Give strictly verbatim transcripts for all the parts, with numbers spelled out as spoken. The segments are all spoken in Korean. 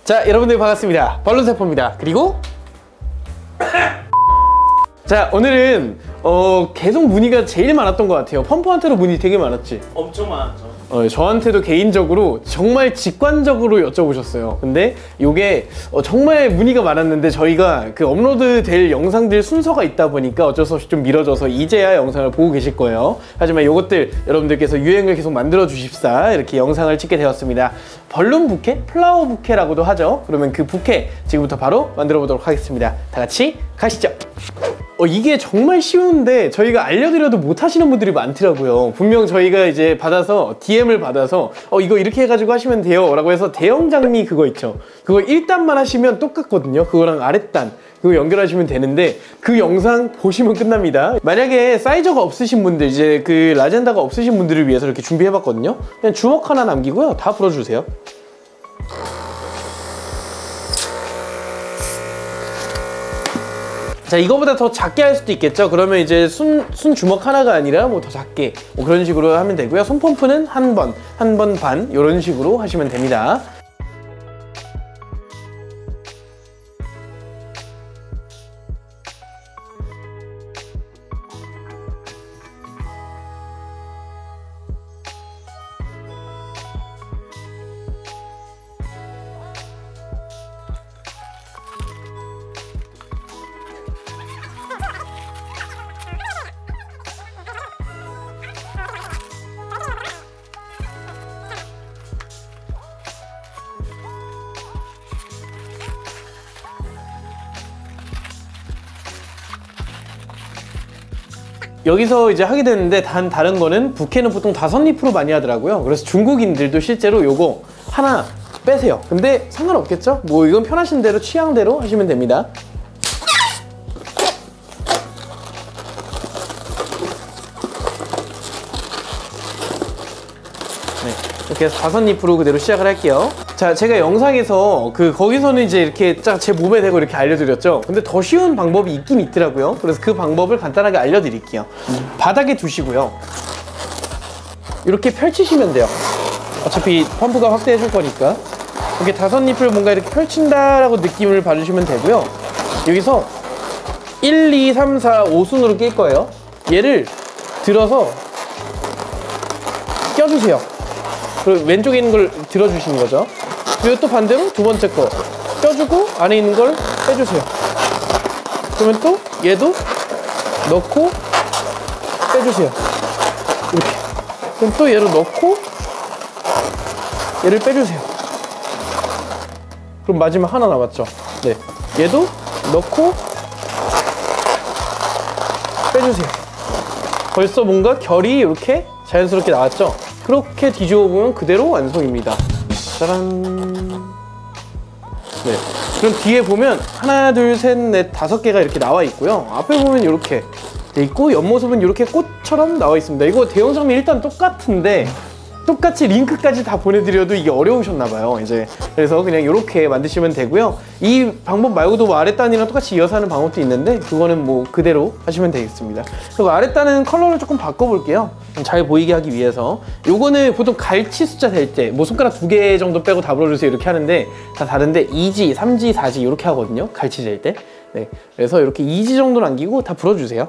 자, 여러분들 반갑습니다. 벌룬세포입니다. 그리고 자, 오늘은 어, 계속 문의가 제일 많았던 것 같아요. 펌프한테도 문의 되게 많았지? 엄청 많았죠. 어, 저한테도 개인적으로 정말 직관적으로 여쭤보셨어요. 근데 이게 어, 정말 문의가 많았는데 저희가 그 업로드 될 영상들 순서가 있다 보니까 어쩔 수 없이 좀 미뤄져서 이제야 영상을 보고 계실 거예요. 하지만 이것들 여러분들께서 유행을 계속 만들어 주십사 이렇게 영상을 찍게 되었습니다. 벌룬 부케? 플라워 부케라고도 하죠. 그러면 그 부케 지금부터 바로 만들어 보도록 하겠습니다. 다 같이 가시죠. 어, 이게 정말 쉬운데 저희가 알려드려도 못 하시는 분들이 많더라고요. 분명 저희가 이제 받아서 디엠을 받아서 어 이거 이렇게 해가지고 하시면 돼요 라고 해서 대형 장미 그거 있죠. 그거 일 단만 하시면 똑같거든요. 그거랑 아랫단 그거 연결하시면 되는데 그 영상 보시면 끝납니다. 만약에 사이저가 없으신 분들, 이제 그 라젠다가 없으신 분들을 위해서 이렇게 준비해봤거든요. 그냥 주먹 하나 남기고요. 다 불어주세요. 자, 이거보다 더 작게 할 수도 있겠죠. 그러면 이제 순, 순 주먹 하나가 아니라 뭐 더 작게 뭐 그런 식으로 하면 되고요. 손 펌프는 한 번, 한 번 반 이런 식으로 하시면 됩니다. 여기서 이제 하게 되는데 단 다른 거는 부케는 보통 다섯 잎으로 많이 하더라고요. 그래서 중국인들도 실제로 요거 하나 빼세요. 근데 상관없겠죠? 뭐 이건 편하신 대로 취향대로 하시면 됩니다. 네, 이렇게 해서 다섯 잎으로 그대로 시작을 할게요. 자, 제가 영상에서 그 거기서는 이제 이렇게 딱 제 몸에 대고 이렇게 알려드렸죠. 근데 더 쉬운 방법이 있긴 있더라고요. 그래서 그 방법을 간단하게 알려드릴게요. 음. 바닥에 두시고요. 이렇게 펼치시면 돼요. 어차피 펌프가 확대해 줄 거니까. 이렇게 다섯 잎을 뭔가 이렇게 펼친다라고 느낌을 받으시면 되고요. 여기서 일, 이, 삼, 사, 오 순으로 낄 거예요. 얘를 들어서 껴주세요. 그리고 왼쪽에 있는 걸 들어주시는 거죠. 그리고 또 반대로 두 번째 거 껴주고 안에 있는 걸 빼주세요. 그러면 또 얘도 넣고 빼주세요. 이렇게. 그럼 또 얘를 넣고 얘를 빼주세요. 그럼 마지막 하나 남았죠. 네, 얘도 넣고 빼주세요. 벌써 뭔가 결이 이렇게 자연스럽게 나왔죠. 그렇게 뒤집어 보면 그대로 완성입니다. 짜란. 네. 그럼 뒤에 보면 하나, 둘, 셋, 넷, 다섯 개가 이렇게 나와 있고요. 앞에 보면 이렇게 돼 있고 옆모습은 이렇게 꽃처럼 나와 있습니다. 이거 대형 장미 일단 똑같은데 똑같이 링크까지 다 보내드려도 이게 어려우셨나봐요. 이제 그래서 그냥 이렇게 만드시면 되고요. 이 방법 말고도 뭐 아랫단이랑 똑같이 이어서 하는 방법도 있는데 그거는 뭐 그대로 하시면 되겠습니다. 그리고 아랫단은 컬러를 조금 바꿔볼게요. 잘 보이게 하기 위해서. 요거는 보통 갈치 숫자 될 때 뭐 손가락 두 개 정도 빼고 다 불어주세요 이렇게 하는데 다 다른데 이 지, 삼 지, 사 지 이렇게 하거든요. 갈치 될 때. 네. 그래서 이렇게 이 지 정도 남기고 다 불어주세요.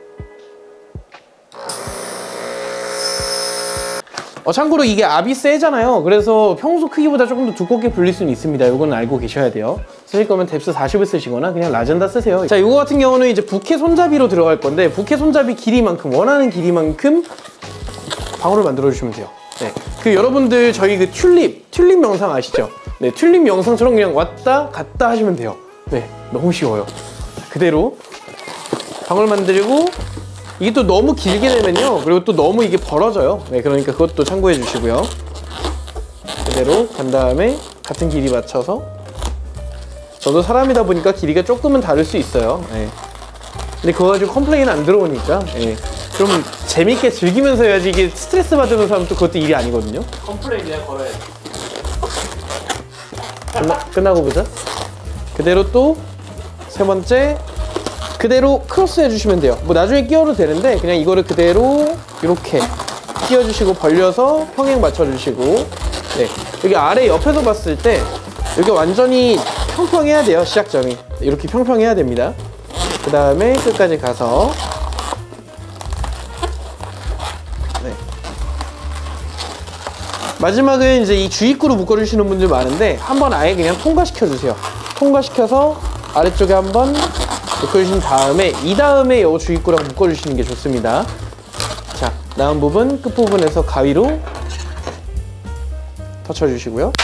어, 참고로 이게 압이 세잖아요. 그래서 평소 크기보다 조금 더 두껍게 불릴 수는 있습니다. 이거는 알고 계셔야 돼요. 쓰실 거면 뎁스 사십을 쓰시거나 그냥 라젠다 쓰세요. 자, 이거 같은 경우는 이제 부케 손잡이로 들어갈 건데 부케 손잡이 길이만큼, 원하는 길이만큼 방울을 만들어 주시면 돼요. 네, 그 여러분들 저희 그 튤립, 튤립 영상 아시죠? 네, 튤립 영상처럼 그냥 왔다 갔다 하시면 돼요. 네, 너무 쉬워요. 그대로 방울 만들고 이게 또 너무 길게 되면요, 그리고 또 너무 이게 벌어져요. 네, 그러니까 그것도 참고해 주시고요. 그대로 간 다음에 같은 길이 맞춰서, 저도 사람이다 보니까 길이가 조금은 다를 수 있어요. 네. 근데 그거 가지고 컴플레인 안 들어오니까 네. 좀 재밌게 즐기면서 해야지. 이게 스트레스 받으는 사람은 또 그것도 일이 아니거든요. 컴플레인 그냥 걸어야지. 끝나, 끝나고 보자. 그대로 또 세 번째 그대로 크로스 해주시면 돼요. 뭐 나중에 끼워도 되는데 그냥 이거를 그대로 이렇게 끼워주시고 벌려서 평행 맞춰주시고, 네, 여기 아래 옆에서 봤을 때 여기 완전히 평평해야 돼요. 시작점이 이렇게 평평해야 됩니다. 그 다음에 끝까지 가서 네. 마지막은 이제 이 주입구로 묶어주시는 분들 많은데 한번 아예 그냥 통과시켜 주세요. 통과시켜서 아래쪽에 한번 묶어주신 다음에 이 다음에 이 주입구랑 묶어주시는 게 좋습니다. 자, 남은 부분 끝부분에서 가위로 터쳐주시고요.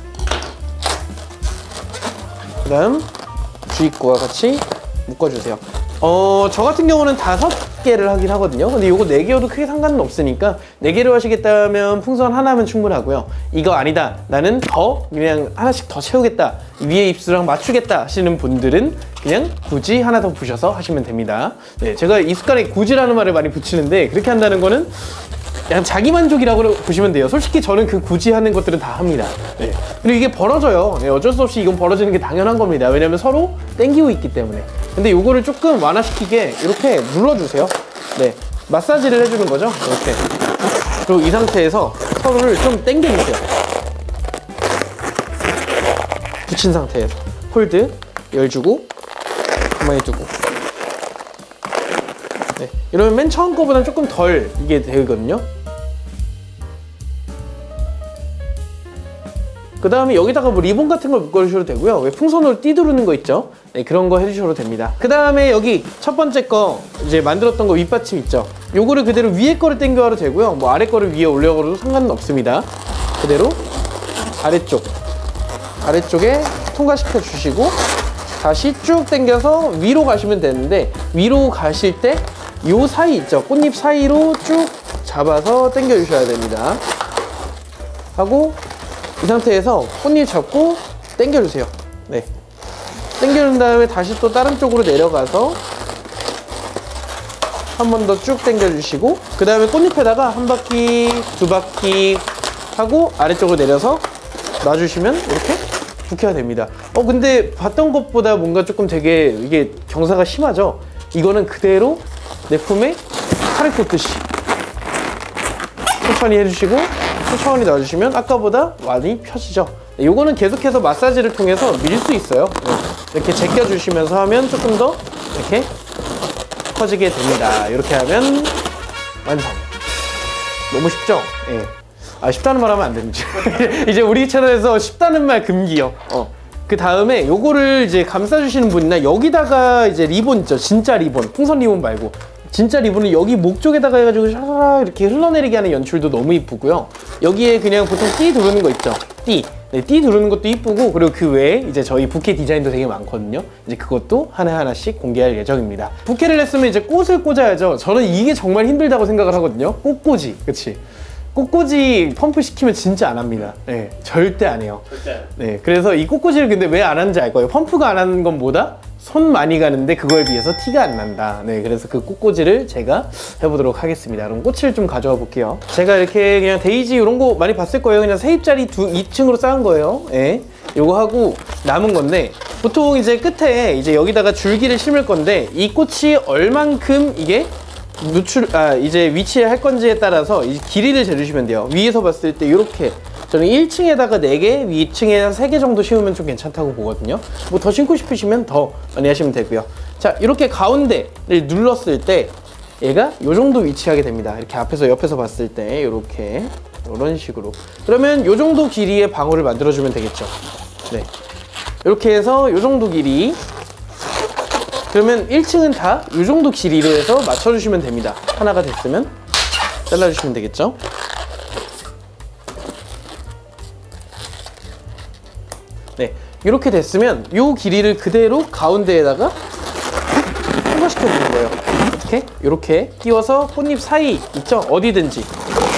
그 다음 주입구와 같이 묶어주세요. 어, 저 같은 경우는 다섯 개를 하긴 하거든요. 근데 이거 네 개여도 크게 상관은 없으니까 네 개를 하시겠다면 풍선 하나면 충분하고요. 이거 아니다, 나는 더 그냥 하나씩 더 채우겠다, 위에 입술랑 맞추겠다 하시는 분들은 그냥 굳이 하나 더 부셔서 하시면 됩니다. 네, 제가 이 습관에 굳이라는 말을 많이 붙이는데 그렇게 한다는 거는 그냥 자기만족이라고 보시면 돼요. 솔직히 저는 그 굳이 하는 것들은 다 합니다. 네. 그리고 이게 벌어져요. 네, 어쩔 수 없이 이건 벌어지는 게 당연한 겁니다. 왜냐면 서로 땡기고 있기 때문에. 근데 요거를 조금 완화시키게 이렇게 눌러주세요. 네, 마사지를 해주는 거죠. 이렇게. 그리고 이 상태에서 서로를 좀 땡겨주세요. 붙인 상태에서 홀드, 열주고 가만히 두고. 네, 이러면 맨 처음 거보다는 조금 덜 이게 되거든요. 그 다음에 여기다가 뭐 리본 같은 걸 묶어주셔도 되고요. 왜 풍선으로 띠두르는 거 있죠? 네, 그런 거 해주셔도 됩니다. 그 다음에 여기 첫 번째 거 이제 만들었던 거 윗받침 있죠? 요거를 그대로 위에 거를 당겨와도 되고요. 뭐 아래 거를 위에 올려가도 상관은 없습니다. 그대로 아래쪽 아래쪽에 통과시켜 주시고 다시 쭉 당겨서 위로 가시면 되는데, 위로 가실 때 요 사이 있죠? 꽃잎 사이로 쭉 잡아서 당겨 주셔야 됩니다. 하고 이 상태에서 꽃잎 잡고 당겨 주세요. 네, 당겨 준 다음에 다시 또 다른 쪽으로 내려가서 한 번 더 쭉 당겨 주시고, 그 다음에 꽃잎에다가 한 바퀴 두 바퀴 하고 아래쪽으로 내려서 놔주시면 이렇게 붓혀야 됩니다. 어 근데 봤던 것보다 뭔가 조금 되게 이게 경사가 심하죠? 이거는 그대로 내 품에 칼을 꽂듯이 천천히 해주시고 천천히 놔주시면 아까보다 많이 펴지죠. 네, 요거는 계속해서 마사지를 통해서 밀 수 있어요. 네, 이렇게 제껴주시면서 하면 조금 더 이렇게 커지게 됩니다. 이렇게 하면 완성. 너무 쉽죠? 예. 네. 아, 쉽다는 말 하면 안 되는지. 이제 우리 채널에서 쉽다는 말 금기요. 어. 그 다음에 요거를 이제 감싸주시는 분이나 여기다가 이제 리본 있죠? 진짜 리본. 풍선 리본 말고. 진짜 리본은 여기 목 쪽에다가 해가지고 샤라라 이렇게 흘러내리게 하는 연출도 너무 이쁘고요. 여기에 그냥 보통 띠 두르는 거 있죠? 띠. 네, 띠 두르는 것도 이쁘고, 그리고 그 외에 이제 저희 부케 디자인도 되게 많거든요. 이제 그것도 하나하나씩 공개할 예정입니다. 부케를 했으면 이제 꽃을 꽂아야죠. 저는 이게 정말 힘들다고 생각을 하거든요. 꽃꽂이. 그치? 꽃꽂이 펌프 시키면 진짜 안 합니다. 네, 절대 안 해요. 절대. 네, 그래서 이 꽃꽂이를 근데 왜 안 하는지 알 거예요. 펌프가 안 하는 건 뭐다? 손 많이 가는데 그거에 비해서 티가 안 난다. 네, 그래서 그 꽃꽂이를 제가 해보도록 하겠습니다. 그럼 꽃을 좀 가져와 볼게요. 제가 이렇게 그냥 데이지 이런 거 많이 봤을 거예요. 그냥 세입자리 두, 이 층으로 쌓은 거예요. 네, 요거 하고 남은 건데, 보통 이제 끝에 이제 여기다가 줄기를 심을 건데, 이 꽃이 얼만큼 이게 누출, 아, 이제 위치할 건지에 따라서 이 길이를 재주시면 돼요. 위에서 봤을 때 이렇게, 저는 일 층에다가 네 개, 위 층에 세 개 정도 심으면 좀 괜찮다고 보거든요. 뭐 더 심고 싶으시면 더 많이 하시면 되고요. 자, 이렇게 가운데를 눌렀을 때 얘가 이 정도 위치하게 됩니다. 이렇게 앞에서 옆에서 봤을 때 이렇게 이런 식으로. 그러면 이 정도 길이의 방울을 만들어주면 되겠죠. 네, 이렇게 해서 이 정도 길이. 그러면 일 층은 다 이 정도 길이로 해서 맞춰주시면 됩니다. 하나가 됐으면 잘라주시면 되겠죠. 네, 이렇게 됐으면 이 길이를 그대로 가운데에다가 통과시켜 주는 거예요. 이렇게 이렇게 끼워서 꽃잎 사이 있죠? 어디든지. 네,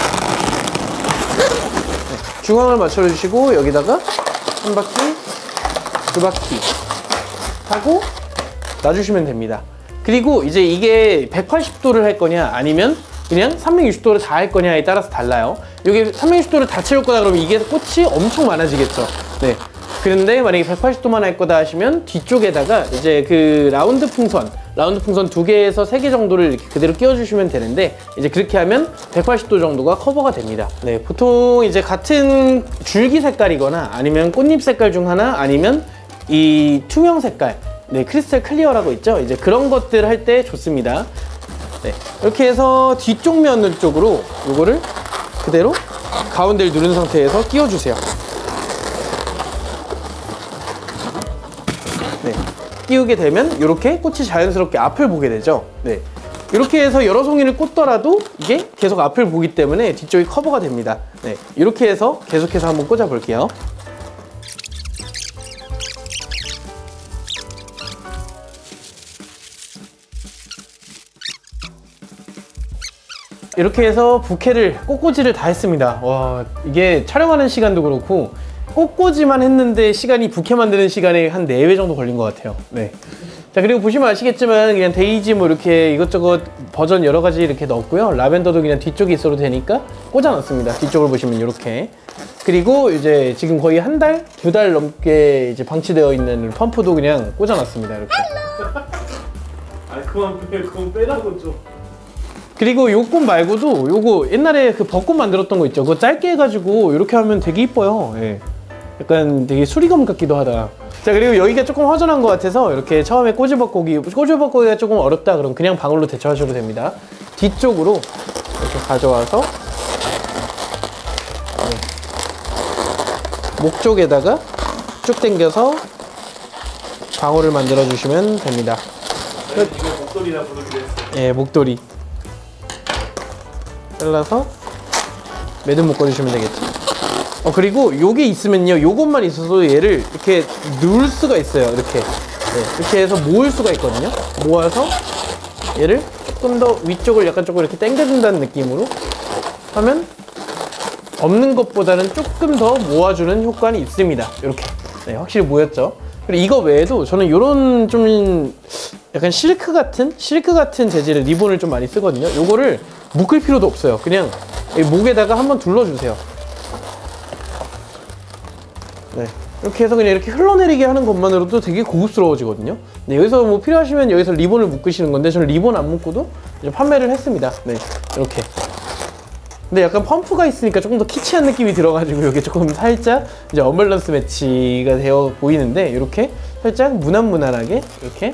중앙을 맞춰주시고 여기다가 한 바퀴, 두 바퀴 하고 놔주시면 됩니다. 그리고 이제 이게 백팔십 도를 할 거냐 아니면 그냥 삼백육십 도를 다 할 거냐에 따라서 달라요. 이게 삼백육십 도를 다 채울 거다 그러면 이게 꽃이 엄청 많아지겠죠. 네. 그런데 만약에 백팔십 도만 할 거다 하시면 뒤쪽에다가 이제 그 라운드 풍선 라운드 풍선 두 개에서 세 개 정도를 이렇게 그대로 끼워주시면 되는데 이제 그렇게 하면 백팔십 도 정도가 커버가 됩니다. 네, 보통 이제 같은 줄기 색깔이거나 아니면 꽃잎 색깔 중 하나 아니면 이 투명 색깔, 네, 크리스탈 클리어라고 있죠. 이제 그런 것들 할 때 좋습니다. 네, 이렇게 해서 뒤쪽 면 쪽으로 이거를 그대로 가운데를 누른 상태에서 끼워주세요. 네, 끼우게 되면 이렇게 꽃이 자연스럽게 앞을 보게 되죠. 네, 이렇게 해서 여러 송이를 꽂더라도 이게 계속 앞을 보기 때문에 뒤쪽이 커버가 됩니다. 네, 이렇게 해서 계속해서 한번 꽂아 볼게요. 이렇게 해서 부케를 꽃꽂이를 다 했습니다. 와, 이게 촬영하는 시간도 그렇고 꽃꽂이만 했는데 시간이 부케 만드는 시간에 한 네 배 정도 걸린 것 같아요. 네. 자, 그리고 보시면 아시겠지만 그냥 데이지 뭐 이렇게 이것저것 버전 여러 가지 이렇게 넣었고요. 라벤더도 그냥 뒤쪽에 있어도 되니까 꽂아 넣습니다. 뒤쪽을 보시면 이렇게. 그리고 이제 지금 거의 한 달, 두 달 넘게 이제 방치되어 있는 펌프도 그냥 꽂아 놨습니다. 이렇게. 아 그만 빼, 그만 빼라고 좀. 그리고 요 꽃 말고도 요거 옛날에 그 벚꽃 만들었던 거 있죠. 그거 짧게 해가지고 이렇게 하면 되게 이뻐요. 예. 약간 되게 수리검 같기도 하다. 자, 그리고 여기가 조금 허전한 것 같아서 이렇게 처음에 꼬지벚꽃이 꼬지벚꽃이가 조금 어렵다 그럼 그냥 방울로 대처하셔도 됩니다. 뒤쪽으로 이렇게 가져와서 네. 목 쪽에다가 쭉 당겨서 방울을 만들어 주시면 됩니다. 이거 목도리라 부르기로 했어. 예, 목도리 잘라서 매듭 묶어주시면 되겠죠. 어, 그리고 요게 있으면요, 요것만 있어도 얘를 이렇게 누울 수가 있어요. 이렇게 네, 이렇게 해서 모을 수가 있거든요. 모아서 얘를 조금 더 위쪽을 약간 조금 이렇게 당겨준다는 느낌으로 하면 없는 것보다는 조금 더 모아주는 효과는 있습니다. 이렇게 네, 확실히 모였죠. 그리고 이거 외에도 저는 요런 좀 약간 실크 같은 실크 같은 재질의 리본을 좀 많이 쓰거든요. 요거를 묶을 필요도 없어요. 그냥 목에다가 한번 둘러주세요. 네, 이렇게 해서 그냥 이렇게 흘러내리게 하는 것만으로도 되게 고급스러워지거든요. 네, 여기서 뭐 필요하시면 여기서 리본을 묶으시는 건데 저는 리본 안 묶고도 이제 판매를 했습니다. 네, 이렇게. 근데 약간 펌프가 있으니까 조금 더 키치한 느낌이 들어가지고 여기 조금 살짝 이제 언밸런스 매치가 되어 보이는데 이렇게 살짝 무난무난하게 이렇게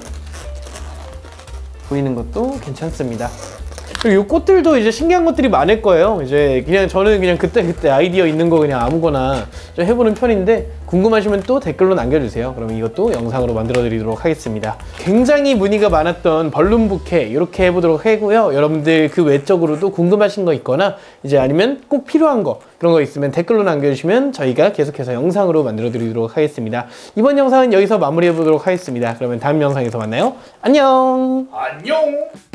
보이는 것도 괜찮습니다. 그리고 이 꽃들도 이제 신기한 것들이 많을 거예요. 이제 그냥 저는 그냥 그때그때 아이디어 있는 거 그냥 아무거나 좀 해보는 편인데 궁금하시면 또 댓글로 남겨주세요. 그럼 이것도 영상으로 만들어 드리도록 하겠습니다. 굉장히 문의가 많았던 벌룬 부케 이렇게 해보도록 하고요. 여러분들 그 외적으로도 궁금하신 거 있거나 이제 아니면 꼭 필요한 거 그런 거 있으면 댓글로 남겨주시면 저희가 계속해서 영상으로 만들어 드리도록 하겠습니다. 이번 영상은 여기서 마무리해 보도록 하겠습니다. 그러면 다음 영상에서 만나요. 안녕. 안녕.